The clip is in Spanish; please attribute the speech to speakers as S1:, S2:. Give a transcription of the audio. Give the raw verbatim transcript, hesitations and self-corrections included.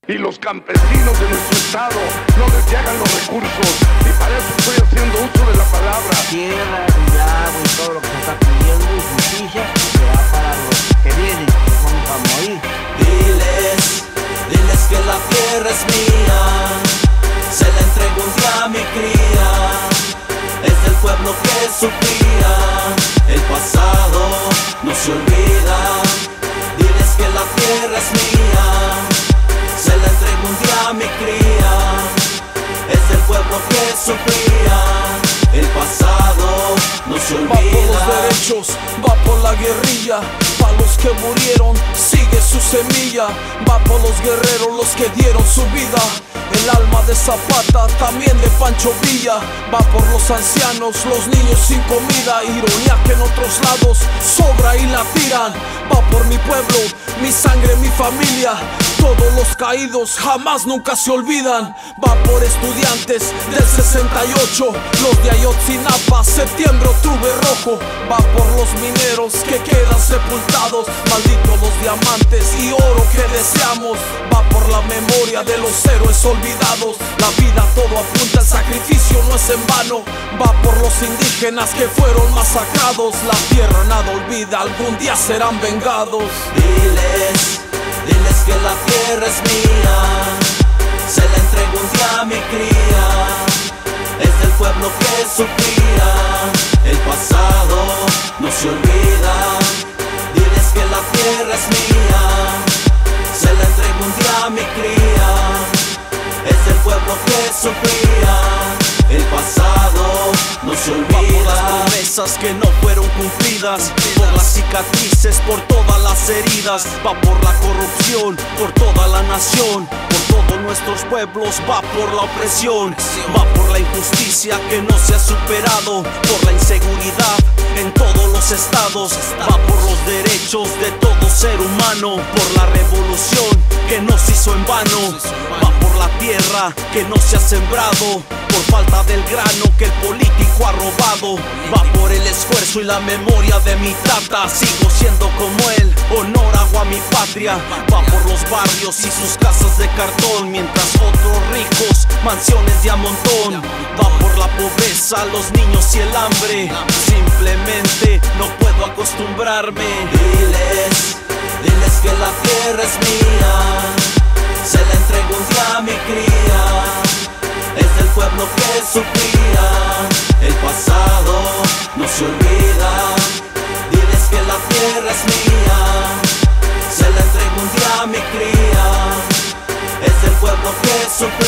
S1: Y los campesinos de nuestro estado no les llegan los recursos, y para eso estoy haciendo uso de la palabra.
S2: Tierra y agua y todo lo que se está pidiendo y justicia será para los que vienen, que vamos a morir.
S3: Diles, diles que la tierra es mía, se la entrego un día a mi cría. Es del pueblo que sufría, el pasado no se olvida. Diles que la tierra es mía, se la entrego un día a mi cría. Es del pueblo que sufría, el pasado no se olvida.
S4: Va por los derechos, va por la guerrilla, pa' los que murieron, sigue su semilla. Va por los guerreros, los que dieron su vida. El alma de Zapata, también de Pancho Villa. Va por los ancianos, los niños sin comida. Ironía que en otros lados sobra y la tiran. Va por mi pueblo, mi sangre, mi familia. Todos los caídos jamás nunca se olvidan. Va por estudiantes del sesenta y ocho, los de Ayotzinapa, septiembre, octubre rojo. Va por los mineros que quedan sepultados, malditos los diamantes y oro que deseamos. Va por la memoria de los héroes olvidados. La vida todo apunta, el sacrificio no es en vano. Va por los indígenas que fueron masacrados. La tierra nada olvida, algún día serán vengados.
S3: Diles, diles que la tierra es mía, se la entrego un día a mi cría. Es del pueblo que sufría, el pasado no se olvida. Diles que la tierra es mía, se la entrego un día a mi cría. Es del pueblo que sufría, el pasado no se olvida.
S5: Va por las promesas que no fueron cumplidas, por las cicatrices, por todas las heridas. Va por la corrupción, por toda la nación, por todos nuestros pueblos. Va por la opresión, va por la injusticia que no se ha superado, por la inseguridad en todos los estados. Va por los derechos de todo ser humano, por la revolución que no se hizo en vano. Va por la tierra que no se ha sembrado, por falta del grano que el político ha robado. Va por el esfuerzo y la memoria de mi tata, sigo siendo como él, honor hago a mi patria. Va por los barrios y sus casas de cartón, mientras otros ricos mansiones de a montón. Va por la pobreza, los niños y el hambre, simplemente no puedo acostumbrarme.
S3: Diles, diles que la tierra es mía, se la entrego un día a mi cría. Es del pueblo que sufría, el pasado no se olvida. Diles que la tierra es mía, se la entrego un día a mi cría. Es del pueblo que sufría.